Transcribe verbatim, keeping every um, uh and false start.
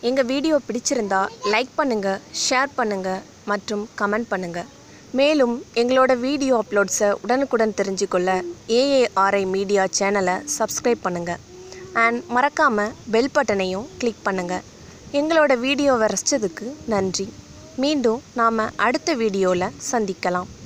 எங்கள் வீடியோ பிடிச்சிருந்தா லைக் பண்ணுங்கள், ஷேர் பண்ணுங்கள் மற்றும் கமெண்ட் பண்ணுங்கள். மேலும் எங்களோட வீடியோ அப்லோட்ஸை உடனுக்குடன் தெரிஞ்சுக்கொள்ள A A R I media சேனலை சப்ஸ்கிரைப் பண்ணுங்கள் அண்ட் மறக்காமல் பெல் பட்டனையும் கிளிக் பண்ணுங்கள். எங்களோட வீடியோவை ரசித்ததுக்கு நன்றி. மீண்டும் நாம் அடுத்த வீடியோவில் சந்திக்கலாம்.